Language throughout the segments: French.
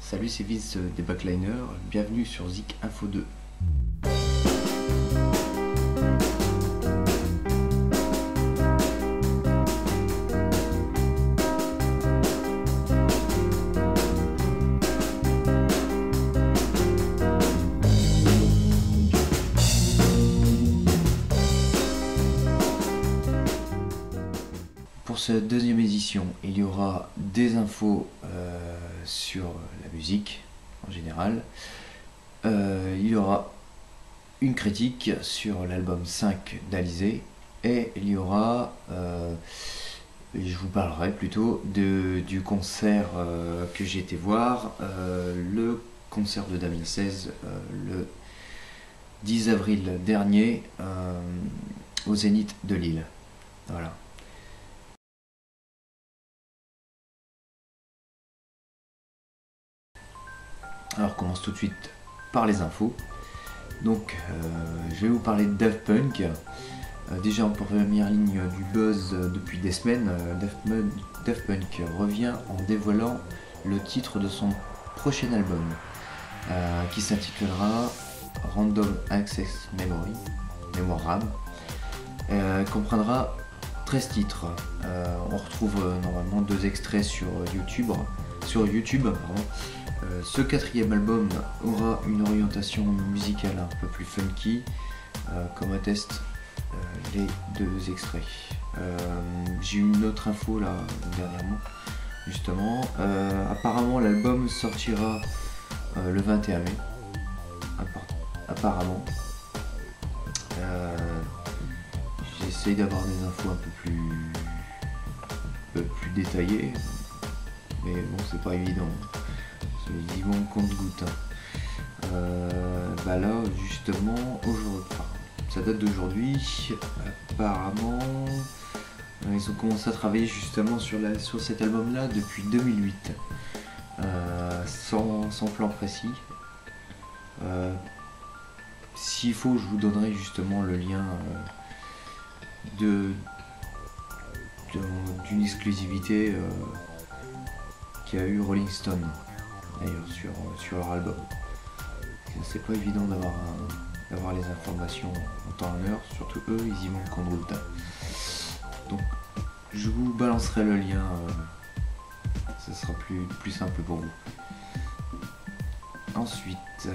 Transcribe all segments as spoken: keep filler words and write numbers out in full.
Salut, c'est Vince des Backliners, bienvenue sur Zik Info deux. Pour cette deuxième édition, il y aura des infos euh, sur la musique en général. Euh, il y aura une critique sur l'album cinq d'Alizé et il y aura, euh, je vous parlerai plutôt de, du concert euh, que j'ai été voir, euh, le concert de Damien seize euh, le dix avril dernier euh, au Zénith de Lille. Voilà. Alors, on commence tout de suite par les infos. Donc, euh, je vais vous parler de Daft Punk. Euh, déjà en première ligne du buzz euh, depuis des semaines, euh, Daft, Daft Punk revient en dévoilant le titre de son prochain album, euh, qui s'intitulera Random Access Memory, mémoire RAM. Euh, comprendra treize titres. Euh, on retrouve euh, normalement deux extraits sur YouTube. Sur YouTube, pardon. Euh, ce quatrième album aura une orientation musicale un peu plus funky, euh, comme attestent euh, les deux extraits. Euh, J'ai eu une autre info là dernièrement, justement. Euh, apparemment, l'album sortira euh, le vingt et un mai. Apparemment. Euh, J'essaye d'avoir des infos un peu plus, un peu plus détaillées, mais bon, c'est pas évident. C'est vivant compte-goutte. Euh, bah là, justement, aujourd'hui, ça date d'aujourd'hui. Apparemment, ils ont commencé à travailler justement sur, la, sur cet album-là depuis deux mille huit, euh, sans, sans plan précis. Euh, S'il faut, je vous donnerai justement le lien euh, de d'une exclusivité euh, qu'a eu Rolling Stone. D'ailleurs sur, sur leur album. C'est pas évident d'avoir d'avoir les informations en temps et en heure, surtout eux, ils y vont contre route. Donc je vous balancerai le lien, euh, ça sera plus, plus simple pour vous. Ensuite,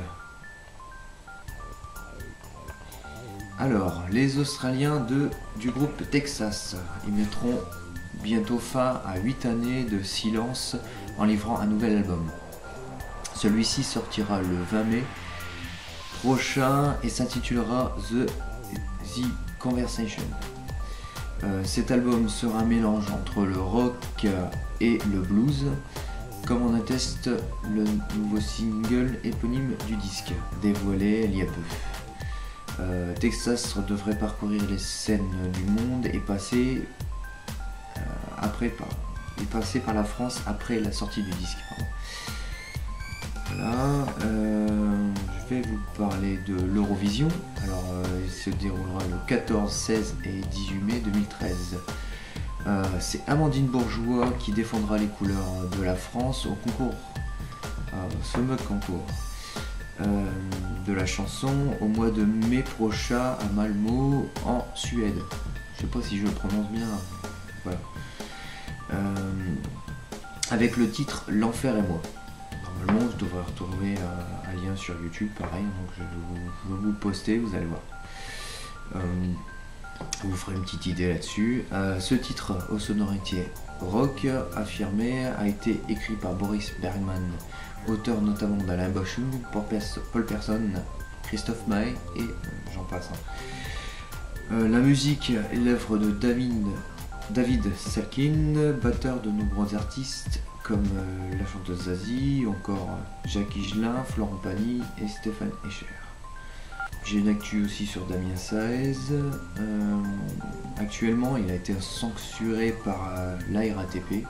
alors les Australiens de, du groupe Texas, ils mettront bientôt fin à huit années de silence en livrant un nouvel album. Celui-ci sortira le vingt mai prochain et s'intitulera The, The Conversation. Euh, cet album sera un mélange entre le rock et le blues, comme en atteste le nouveau single éponyme du disque, dévoilé il y a peu. Euh, Texas devrait parcourir les scènes du monde et passer, euh, après, par, et passer par la France après la sortie du disque. Pardon. Voilà, euh, je vais vous parler de l'Eurovision. Alors, euh, il se déroulera le quatorze, seize et dix-huit mai deux mille treize. Euh, C'est Amandine Bourgeois qui défendra les couleurs de la France au concours, euh, ce mode concours euh, de la chanson au mois de mai prochain à Malmö en Suède. Je sais pas si je le prononce bien. Voilà. Euh, avec le titre L'Enfer et moi. Normalement, je devrais retrouver euh, un lien sur YouTube, pareil, donc je vais vous, je vais vous le poster, vous allez voir. Euh, vous ferez une petite idée là-dessus. Euh, ce titre, aux sonorités rock affirmé, a été écrit par Boris Bergman, auteur notamment d'Alain Bashung, Paul Persson, Christophe Maé et euh, j'en passe. Hein. Euh, la musique est l'œuvre de David, David Salkin, batteur de nombreux artistes, comme euh, la chanteuse Zazie, encore euh, Jacques Higelin, Florent Pagny et Stéphane Escher. J'ai une actu aussi sur Damien seize. Euh, actuellement, il a été censuré par euh, l'A R A T P.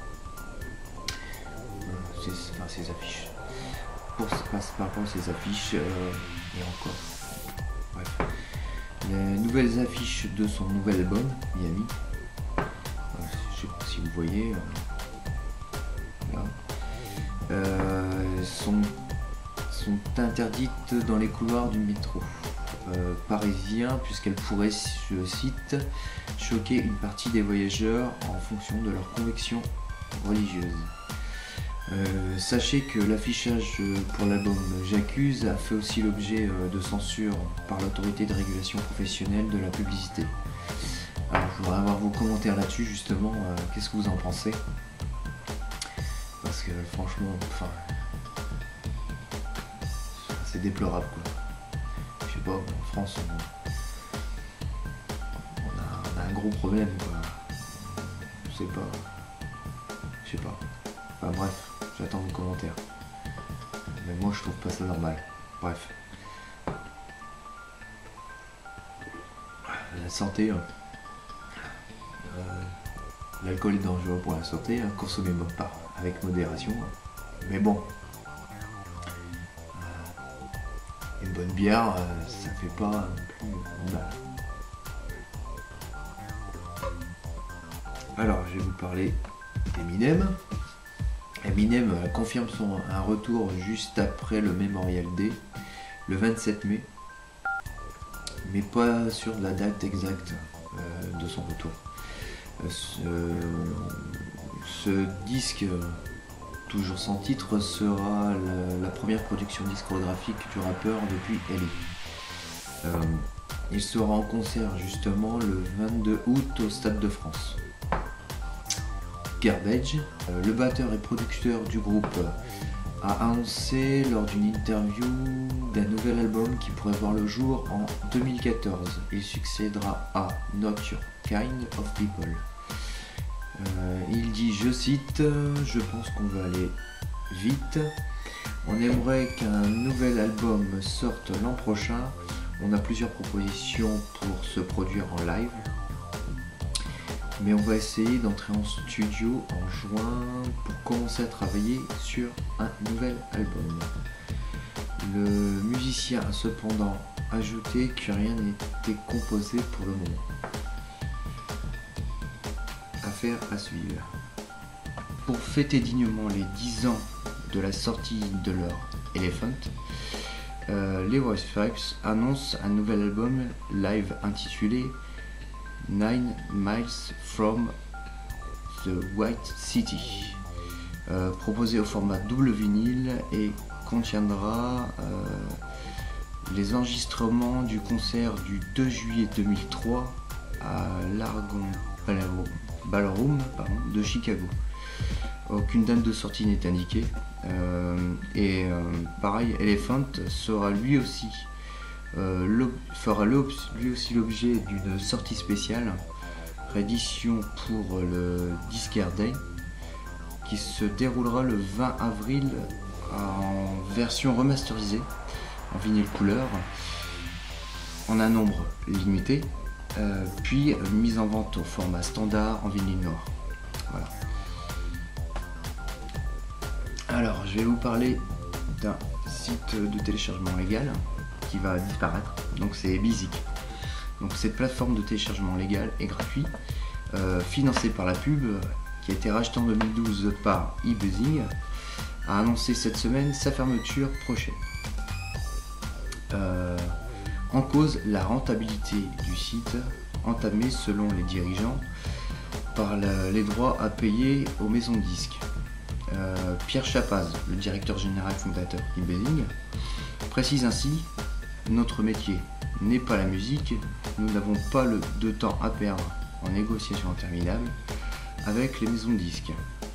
Euh, ses, enfin, ses affiches. Pour, par, par rapport à ses affiches, euh, et encore. Bref. Les nouvelles affiches de son nouvel album, Miami. Euh, je sais pas si vous voyez. Euh, Voilà. Euh, sont, sont interdites dans les couloirs du métro euh, parisien, puisqu'elles pourraient, je cite, choquer une partie des voyageurs en fonction de leur conviction religieuse. Euh, sachez que l'affichage pour l'album J'accuse a fait aussi l'objet euh, de censure par l'autorité de régulation professionnelle de la publicité. Alors je voudrais avoir vos commentaires là-dessus justement, euh, qu'est-ce que vous en pensez? Parce que franchement, enfin, c'est déplorable quoi. Je sais pas, en France on, on, a, on a un gros problème quoi. Je sais pas, je sais pas. Enfin bref. J'attends vos commentaires. Mais moi je trouve pas ça normal. Bref. La santé. Hein. Euh, L'alcool est dangereux pour la santé. Hein. Consommez pas avec modération. Hein. Mais bon. Euh, une bonne bière, euh, ça fait pas non plus mal. Alors je vais vous parler d'Eminem. Eminem confirme son un retour juste après le Memorial Day, le vingt-sept mai, mais pas sur la date exacte euh, de son retour. Euh, ce, ce disque, toujours sans titre, sera la, la première production discographique du rappeur depuis L A. Euh, il sera en concert justement le vingt-deux août au Stade de France. Garbage, euh, le batteur et producteur du groupe, euh, a annoncé lors d'une interview d'un nouvel album qui pourrait voir le jour en deux mille quatorze. Il succédera à Not Your Kind of People. Euh, il dit, je cite, « Je pense qu'on va aller vite. On aimerait qu'un nouvel album sorte l'an prochain. On a plusieurs propositions pour se produire en live. Mais on va essayer d'entrer en studio en juin pour commencer à travailler sur un nouvel album. » Le musicien a cependant ajouté que rien n'était composé pour le moment. Affaire à suivre. Pour fêter dignement les dix ans de la sortie de leur Elephant, euh, les Voice Five annoncent un nouvel album live intitulé Nine Miles from the White City, euh, proposé au format double vinyle et contiendra euh, les enregistrements du concert du deux juillet deux mille trois à l'Argon Ballroom pardon, de Chicago. Aucune date de sortie n'est indiquée euh, et euh, pareil, Elephant sera lui aussi Euh, fera lui aussi l'objet d'une sortie spéciale, réédition pour le Discard Day, qui se déroulera le vingt avril en version remasterisée, en vinyle couleur, en un nombre limité, euh, puis mise en vente au format standard en vinyle noir. Voilà. Alors, je vais vous parler d'un site de téléchargement légal qui va disparaître, donc c'est Bizik. Donc cette plateforme de téléchargement légal est gratuite, euh, financée par la pub, qui a été rachetée en deux mille douze par eBuzzing, a annoncé cette semaine sa fermeture prochaine. Euh, en cause, la rentabilité du site, entamée selon les dirigeants par la, les droits à payer aux maisons de disques. Euh, Pierre Chapaz, le directeur général fondateur d'eBuzzing, précise ainsi: notre métier n'est pas la musique, nous n'avons pas le, de temps à perdre en négociations interminables avec les maisons de disques,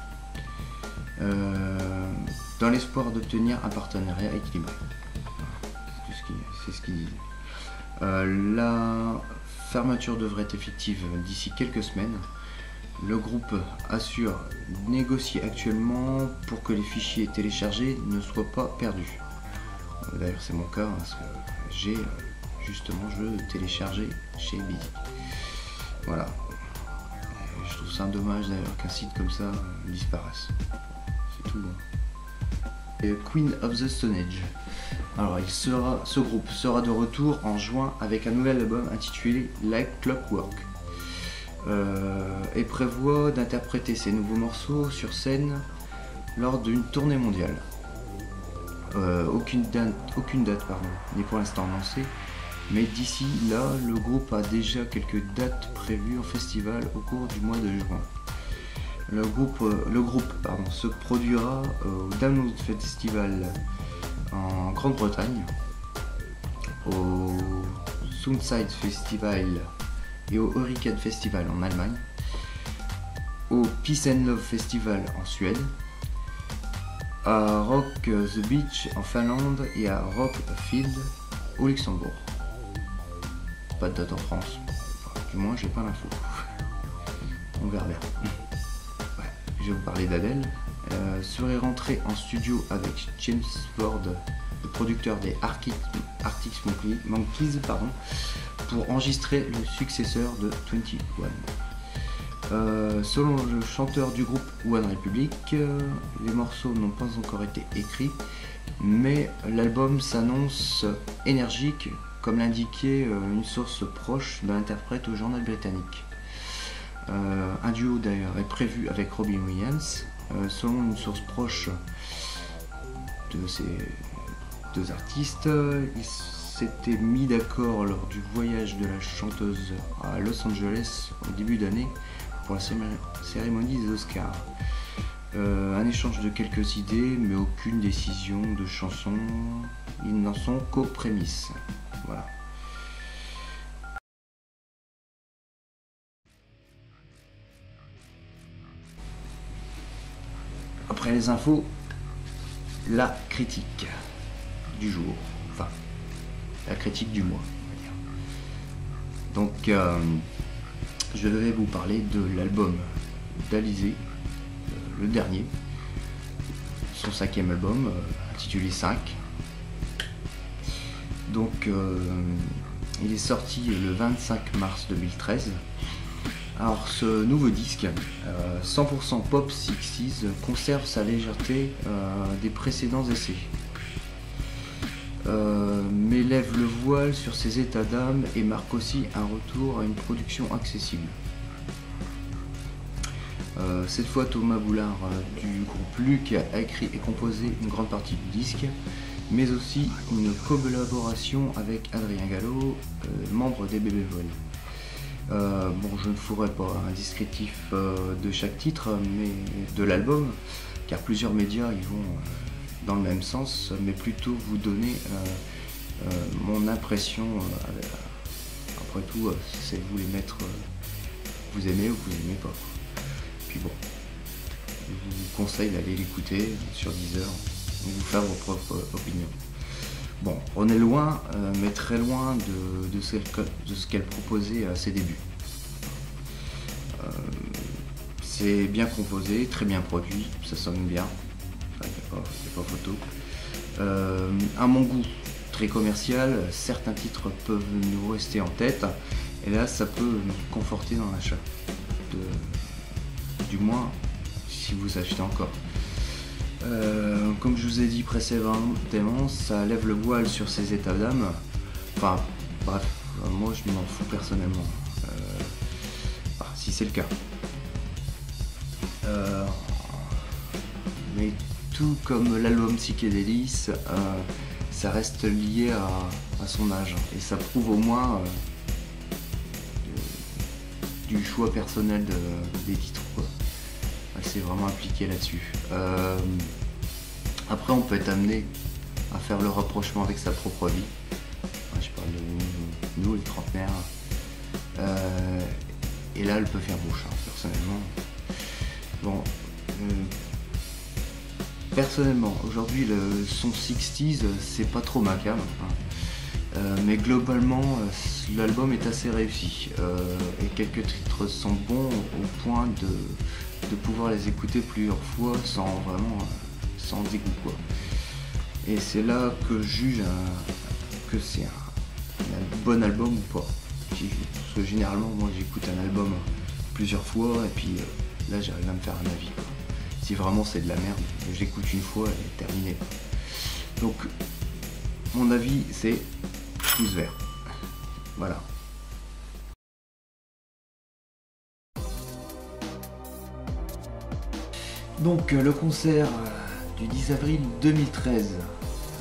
euh, dans l'espoir d'obtenir un partenariat équilibré. C'est ce qu'il dit. Euh, la fermeture devrait être effective d'ici quelques semaines. Le groupe assure négocier actuellement pour que les fichiers téléchargés ne soient pas perdus. D'ailleurs c'est mon cas, parce que j'ai justement je téléchargé chez Bizik. Voilà. Et je trouve ça dommage d'ailleurs qu'un site comme ça disparaisse. C'est tout. Et Queen of the Stone Age. Alors il sera, ce groupe sera de retour en juin avec un nouvel album intitulé Like Clockwork. Euh, et prévoit d'interpréter ces nouveaux morceaux sur scène lors d'une tournée mondiale. Euh, aucune date, aucune date pardon, n'est pour l'instant annoncée, mais d'ici là, le groupe a déjà quelques dates prévues en festival au cours du mois de juin. Le groupe, le groupe pardon, se produira au Download Festival en Grande-Bretagne, au Soundside Festival et au Hurricane Festival en Allemagne, au Peace and Love Festival en Suède, à Rock the Beach en Finlande et à Rockfield au Luxembourg. Pas de date en France, enfin, du moins j'ai pas l'info. On verra bien. Ouais, je vais vous parler d'Adèle. Euh, serait rentré en studio avec James Ford, le producteur des Arctic, Arctic Monkeys, pardon, pour enregistrer le successeur de vingt et un. Euh, selon le chanteur du groupe One Republic, euh, les morceaux n'ont pas encore été écrits, mais l'album s'annonce énergique, comme l'indiquait euh, une source proche de l'interprète au journal britannique. Euh, un duo d'ailleurs est prévu avec Robbie Williams. Euh, selon une source proche de ces deux artistes, ils s'étaient mis d'accord lors du voyage de la chanteuse à Los Angeles au début d'année pour la cérémonie des Oscars. Euh, un échange de quelques idées, mais aucune décision de chanson. Ils n'en sont qu'aux prémices. Voilà. Après les infos, la critique du jour, enfin la critique du mois, on va dire. Donc euh, je vais vous parler de l'album d'Alizé, euh, le dernier, son cinquième album, euh, intitulé cinq. Donc euh, il est sorti le vingt-cinq mars deux mille treize. Alors ce nouveau disque, euh, cent pour cent pop soixante, conserve sa légèreté euh, des précédents essais, euh, mais lève le voile sur ses états d'âme et marque aussi un retour à une production accessible. Euh, cette fois, Thomas Boulard euh, du groupe Luc a écrit et composé une grande partie du disque, mais aussi une collaboration avec Adrien Gallo, euh, membre des Bébés Vols. Euh, bon, je ne ferai pas un descriptif euh, de chaque titre, mais de l'album, car plusieurs médias y vont euh, dans le même sens, mais plutôt vous donner euh, euh, mon impression. Euh, après tout, euh, c'est vous les mettre, euh, vous aimez ou vous n'aimez pas. Puis bon, je vous conseille d'aller l'écouter sur Deezer et vous faire vos propres opinions. Bon, on est loin, euh, mais très loin de, de ce qu'elle proposait à ses débuts. Euh, c'est bien composé, très bien produit, ça sonne bien, il n'y a, a pas photo. Euh, à mon goût, très commercial, certains titres peuvent nous rester en tête, et là ça peut nous conforter dans l'achat, du moins si vous achetez encore. Euh, comme je vous ai dit précédemment, ça lève le voile sur ses états d'âme. Enfin, bref, moi je m'en fous personnellement. Euh, bah, si c'est le cas. Euh, mais tout comme l'album Psychédélis, euh, ça reste lié à, à son âge. Et ça prouve au moins euh, du choix personnel de, des titres. Elle s'est vraiment impliquée là-dessus. Euh, après, on peut être amené à faire le rapprochement avec sa propre vie. Je parle de nous, nous les trentenaires. Euh, et là, elle peut faire bouche, hein, personnellement. Bon, euh, personnellement, aujourd'hui, le son soixante, c'est pas trop ma came. Hein. Euh, mais globalement, euh, l'album est assez réussi. Euh, et quelques titres sont bons au point de de pouvoir les écouter plusieurs fois sans vraiment sans dégoût quoi. Et c'est là que je juge un, que c'est un, un bon album ou pas. Parce que généralement moi j'écoute un album plusieurs fois et puis euh, là j'arrive à me faire un avis quoi. Si vraiment c'est de la merde, j'écoute une fois et terminé. Donc mon avis c'est pouce vert. Voilà. Donc le concert du dix avril deux mille treize,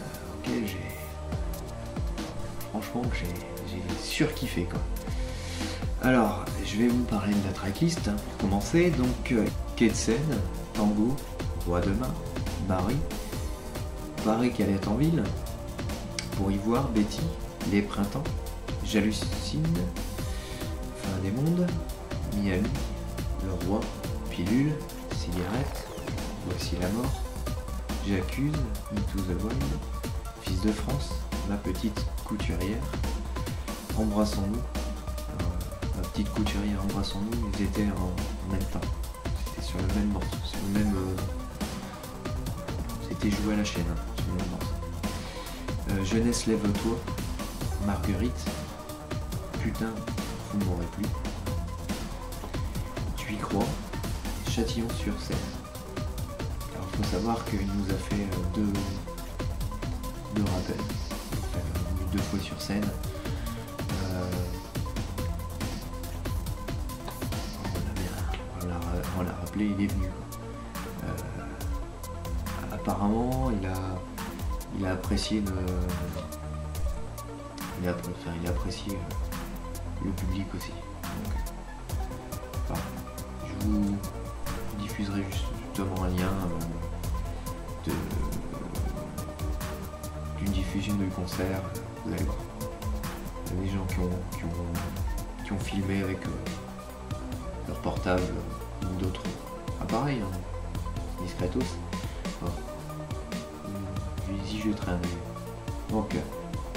lequel j'ai franchement j'ai surkiffé quoi. Alors je vais vous parler de la tracklist hein, pour commencer. Donc euh, Quai de Seine, Tango, Roi de Main, Marie, Paris qu'elle en ville, Pour y voir, Betty, Les Printemps, J'hallucine, Fin des mondes, Miami, Le Roi, Pilule, Cigarette, Voici la mort, J'accuse, Into the Wild, Fils de France, Ma petite couturière, Embrassons-nous. Ma petite couturière, Embrassons-nous, ils étaient en même temps. C'était sur le même morceau, sur le même. Euh... C'était joué à la chaîne, hein, sur le même morceau. Euh, Jeunesse, lève-toi, Marguerite, Putain, vous ne m'aurez plus. Tu y crois, Châtillon sur Seine. Alors il faut savoir qu'il nous a fait euh, deux, deux rappels, enfin, deux fois sur scène. Euh, on l'a on l'a rappelé, il est venu. Euh, apparemment, il a, il a apprécié le, il a, enfin, il a apprécié le public aussi. Donc, enfin, je vous diffuserai justement un lien euh, de d'une diffusion du concert. Vous allez voir. Il y a des gens qui ont, qui ont, qui ont filmé avec euh, leur portable euh, ou d'autres appareils, hein, discretos. Enfin, j'y jetterai un œil. Donc, euh,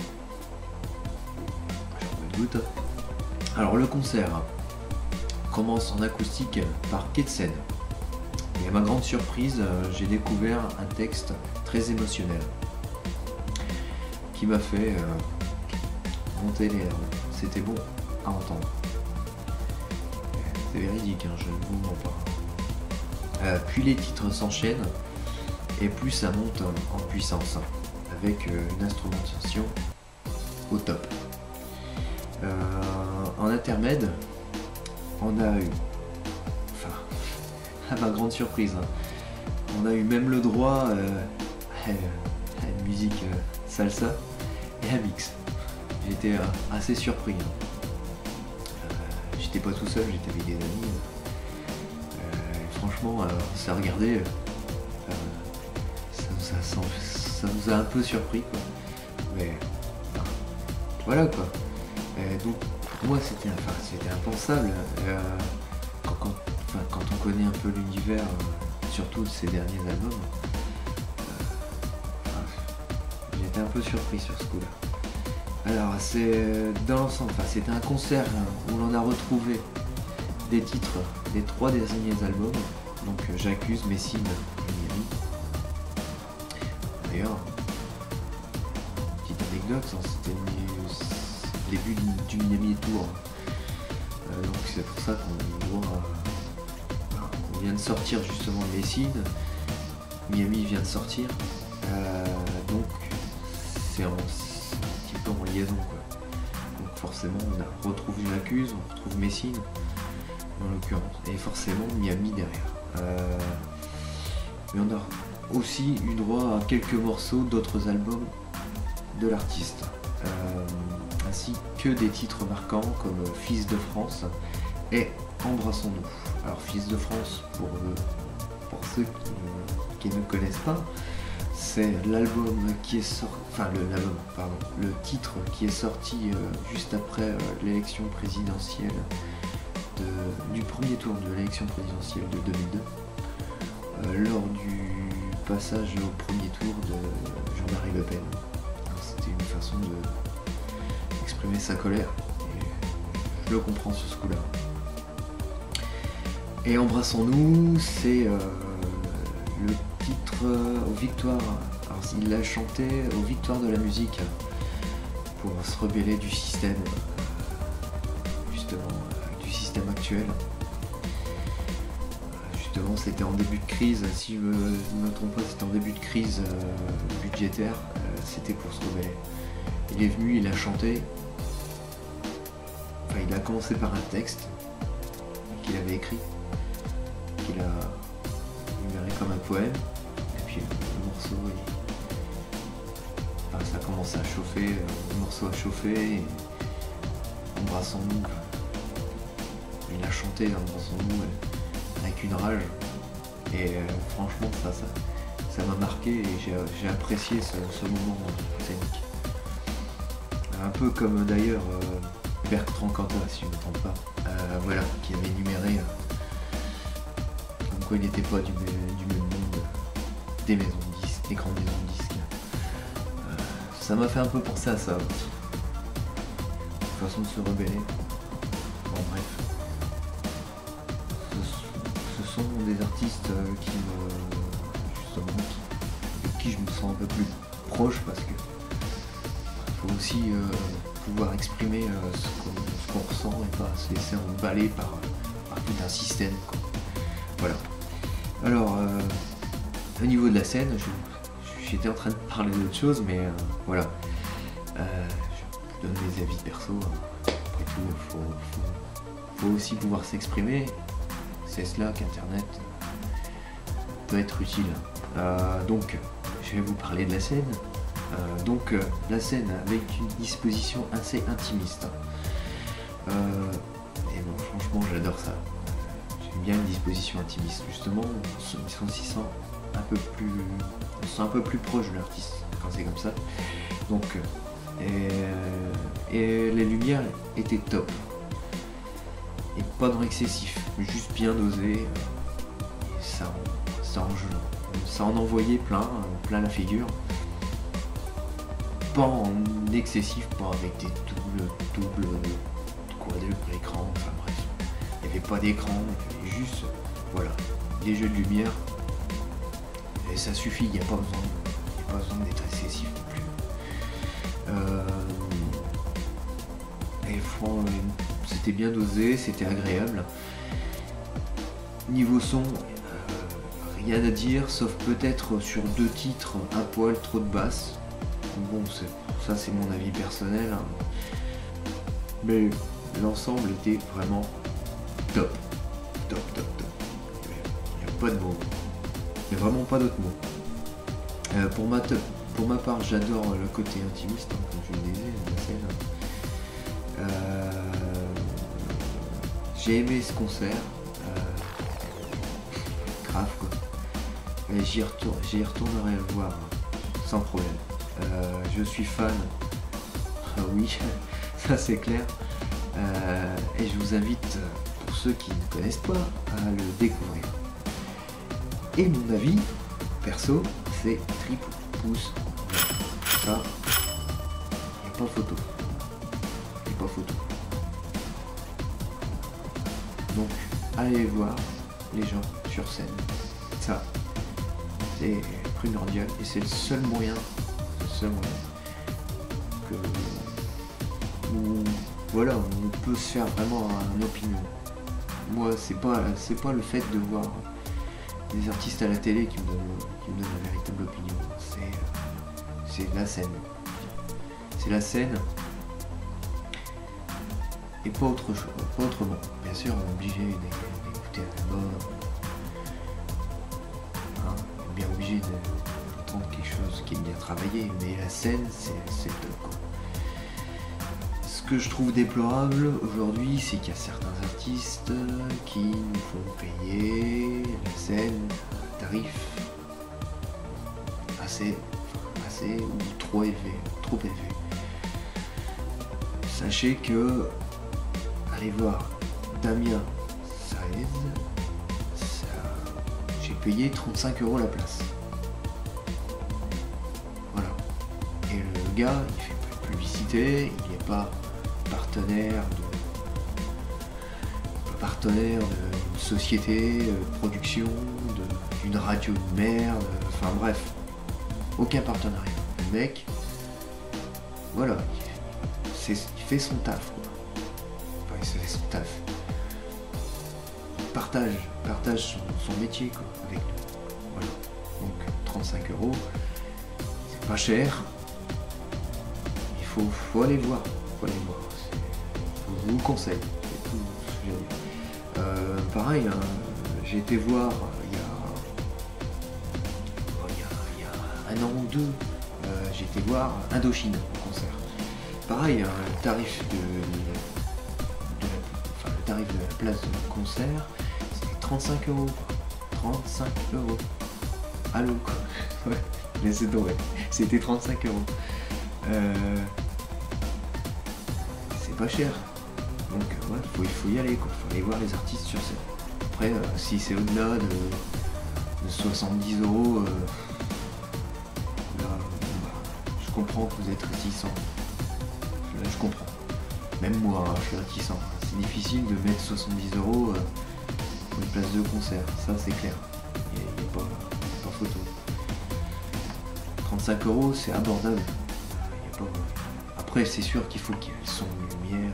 j'en doute. Alors le concert commence en acoustique par Quai de Seine. Et à ma grande surprise, euh, j'ai découvert un texte très émotionnel qui m'a fait euh, monter les lèvres. C'était bon à entendre. C'est véridique, hein, je ne vous mens pas. Euh, puis les titres s'enchaînent et plus ça monte en puissance, avec euh, une instrumentation au top. Euh, en intermède, on a eu, enfin, à ma grande surprise, hein, on a eu même le droit euh, à une musique euh, salsa et un mix. J'étais euh, assez surpris. Hein. Euh, j'étais pas tout seul, j'étais avec des amis. Euh, franchement, euh, ça regardait, euh, ça, ça, ça, ça nous a un peu surpris, quoi. Mais enfin, voilà quoi. Et donc pour moi c'était enfin, c'était impensable. Euh, quand, quand, enfin, quand on connaît un peu l'univers, euh, surtout de ces derniers albums. J'étais un peu surpris sur ce coup-là. Alors, c'est dans l'ensemble, enfin, c'était un concert où l'on a retrouvé des titres des trois derniers albums, donc J'accuse, Messine et Miami. D'ailleurs, petite anecdote, hein, c'était le début du Miami Tour. Euh, donc c'est pour ça qu'on voit, euh, on vient de sortir justement de Messine, Miami vient de sortir, euh, donc c'est un petit peu en liaison quoi. Donc forcément on a retrouvé J'accuse, on retrouve Messine en l'occurrence, et forcément Miami derrière. Euh, mais on a aussi eu droit à quelques morceaux d'autres albums de l'artiste, euh, ainsi que des titres marquants comme Fils de France et Embrassons-nous. Alors Fils de France, pour, euh, pour ceux qui, qui ne connaissent pas, c'est l'album qui est sorti, enfin le, l'album, pardon, le titre qui est sorti euh, juste après euh, l'élection présidentielle de, du premier tour de l'élection présidentielle de deux mille deux, euh, lors du passage au premier tour de Jean-Marie Le Pen. C'était une façon de exprimer sa colère, et je le comprends sur ce coup-là. Et Embrassons-nous, c'est euh, le titre aux victoires, alors il l'a chanté aux victoires de la musique pour se rebeller du système, justement, du système actuel. Justement, c'était en début de crise, si je ne me trompe pas, c'était en début de crise euh, budgétaire, euh, c'était pour se rebeller. Il est venu, il a chanté, enfin il a commencé par un texte qu'il avait écrit, qu'il a numéré comme un poème, et puis le, le morceau, il... enfin, ça commence à chauffer, euh, le morceau a chauffé, et Embrassons-nous. Il a chanté Embrassons-nous avec une rage. Et euh, franchement, ça, ça, ça m'a marqué et j'ai apprécié ce, ce moment scénique. Un peu comme d'ailleurs euh, Bertrand Cantat, si je ne me trompe pas, euh, voilà, qui avait énuméré euh, comme quoi il n'était pas du, du même monde des maisons de disques, des grandes maisons de disques. Euh, ça m'a fait un peu penser à ça aussi. Une façon de se rebeller. Bon, bref. Ce, ce sont des artistes qui me. Justement, qui, avec qui je me sens un peu plus proche parce que il faut aussi euh, pouvoir exprimer euh, ce qu'on qu'on ressent et pas se laisser emballer par, par tout un système, quoi. Voilà. Alors, euh, au niveau de la scène, j'étais en train de parler d'autre chose, mais euh, voilà. Euh, je donne mes avis perso. Après tout, il faut, faut, faut aussi pouvoir s'exprimer. C'est cela qu'Internet peut être utile. Euh, donc, je vais vous parler de la scène. Euh, donc euh, la scène avec une disposition assez intimiste. Euh, et bon, franchement, j'adore ça. J'aime bien une disposition intimiste. Justement, on s'y sent un peu plus, on se sent un peu plus proche de l'artiste quand c'est comme ça. Donc, et, et les lumières étaient top. Et pas dans l'excessif, juste bien dosé. Et ça, ça en, ça en envoyait plein, plein la figure. Pas en excessif, pas avec des doubles, doubles, quadruples écrans, enfin bref. Il n'y avait pas d'écran, il y avait juste, voilà, des jeux de lumière. Et ça suffit, il n'y a pas besoin, il n'y a pas besoin d'être excessif non plus. Euh, et franchement, c'était bien dosé, c'était agréable. Niveau son, euh, rien à dire, sauf peut-être sur deux titres, un poil trop de basse. Bon, ça c'est mon avis personnel, hein. Mais l'ensemble était vraiment top, top, top, top. Il n'y a pas de mots, il n'y a vraiment pas d'autres mots. Euh, pour, ma pour ma part, j'adore le côté intimiste, hein, comme je le disais, la scène. Euh, J'ai aimé ce concert, euh, grave quoi. Et j'y retourne, j'y retournerai le voir, sans problème. Euh, je suis fan, ah oui, ça c'est clair, euh, et je vous invite, pour ceux qui ne connaissent pas, à le découvrir. Et mon avis, perso, c'est triple pouce. Ça, il n'y a pas photo. Il n'y a pas photo. Donc, allez voir les gens sur scène. Ça, c'est primordial et c'est le seul moyen. Seul moyen que où, voilà, on peut se faire vraiment une opinion. Moi, c'est pas c'est pas le fait de voir des artistes à la télé qui me donnent qui me donnent la véritable opinion. C'est c'est la scène. C'est la scène et pas autre chose, pas autrement. Bien sûr, on est obligé d'écouter un album. Hein, on est bien obligé de quelque chose qui est bien travaillé, mais la scène c'est top quoi. Ce que je trouve déplorable aujourd'hui, c'est qu'il y a certains artistes qui nous font payer la scène un tarif assez, assez ou trop élevé, trop élevé. Sachez que allez voir Damien Saez, j'ai payé trente-cinq euros la place. Le gars, il fait pas de publicité, il n'est pas partenaire de partenaire d'une société de production, d'une radio de merde, enfin bref, aucun partenariat. Le mec, voilà, il fait son taf quoi. Enfin, il fait son taf. Il partage, partage son, son métier quoi avec nous. Voilà. Donc trente-cinq euros, c'est pas cher. Faut, faut aller voir, faut aller voir. Je vous le conseille. Euh, pareil, hein, j'ai été voir il y, a, il, y a, il y a un an ou deux, euh, j'ai été voir Indochine en concert. Pareil, hein, le tarif de, de la, enfin, le tarif de la place de concert, c'était trente-cinq euros. trente-cinq euros. Allô quoi. Ouais, laissez tomber. C'était trente-cinq euros. Euh, c'est pas cher. Donc euh, ouais, faut, il faut y aller quoi. Faut aller voir les artistes sur scène. Après, euh, si c'est au-delà de, de soixante-dix euros, euh, là, bah, je comprends que vous êtes réticent. Là, je comprends. Même moi, hein, je suis réticent. C'est difficile de mettre soixante-dix euros euh, pour une place de concert. Ça, c'est clair. Il n'y a, a, pas, pas photo. trente-cinq euros, c'est abordable. Y a pas... Après, c'est sûr qu'il faut qu'il y ait le son, lumière.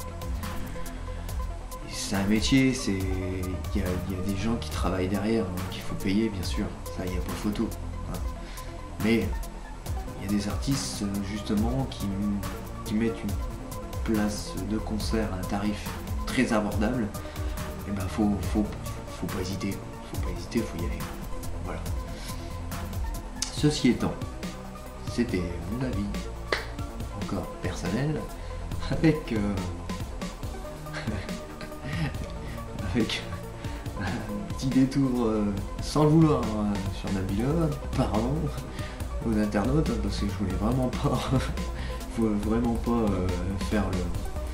C'est un métier, c'est il y, y a des gens qui travaillent derrière, donc il faut payer, bien sûr. Ça, il n'y a pas photo. Hein. Mais il y a des artistes, justement, qui, qui mettent une place de concert à un tarif très abordable. Et ben, faut, faut, faut pas hésiter. Faut pas hésiter, faut y aller. Voilà. Ceci étant, c'était mon avis, encore personnel, avec, euh, avec un petit détour euh, sans le vouloir euh, sur Nabila, pardon aux internautes, hein, parce que je voulais vraiment pas, faut vraiment pas euh, faire le,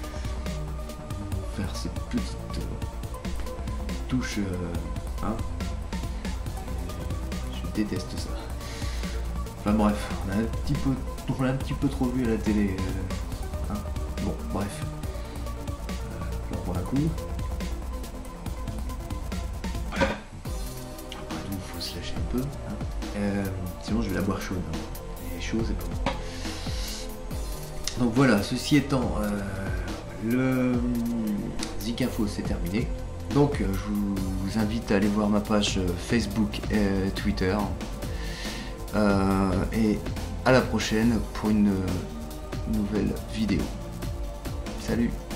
faire cette petite euh, touche, euh, hein, je déteste ça. Enfin bref, on a un petit peu, on l'a un petit peu trop vu à la télé. Euh, hein. Bon, bref. Euh, je reprends un coup. Après tout, il faut se lâcher un peu. Hein. Euh, sinon, je vais la boire chaude. Hein. Elle est chaude, c'est pas bon. Donc voilà, ceci étant, euh, le Zik Info c'est terminé. Donc, euh, je vous invite à aller voir ma page Facebook et Twitter. Euh, et à la prochaine pour une nouvelle vidéo. Salut!